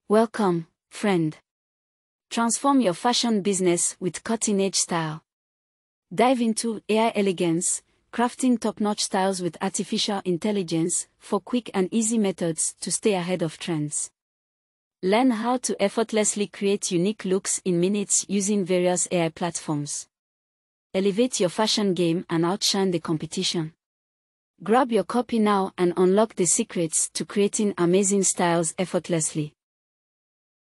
Welcome, friend. Transform your fashion business with cutting-edge style. Dive into AI Elegance, crafting top-notch styles with artificial intelligence for quick and easy methods to stay ahead of trends. Learn how to effortlessly create unique looks in minutes using various AI platforms. Elevate your fashion game and outshine the competition. Grab your copy now and unlock the secrets to creating amazing styles effortlessly.